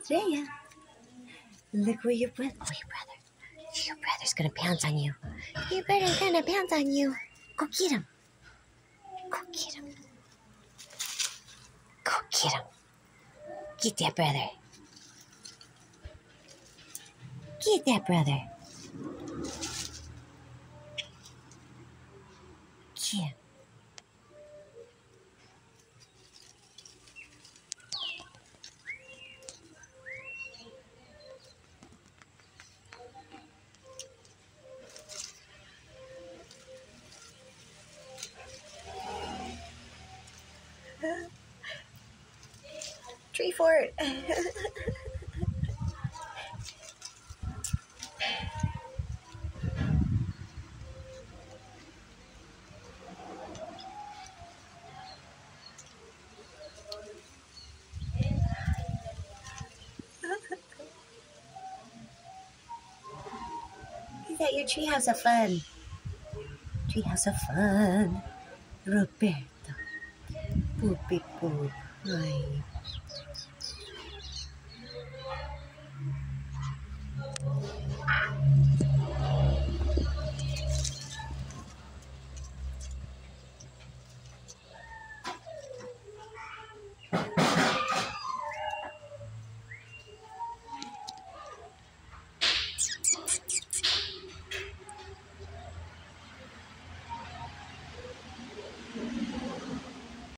Rhea, look where your brother. Oh, your brother. Your brother's gonna pounce on you. Your brother's gonna pounce on you. Go get him. Go get him. Go get him. Get that brother. Get that brother. Get him. Tree fort. Is that your treehouse of fun? Treehouse of fun. Roberto. Poopy poop. Hi.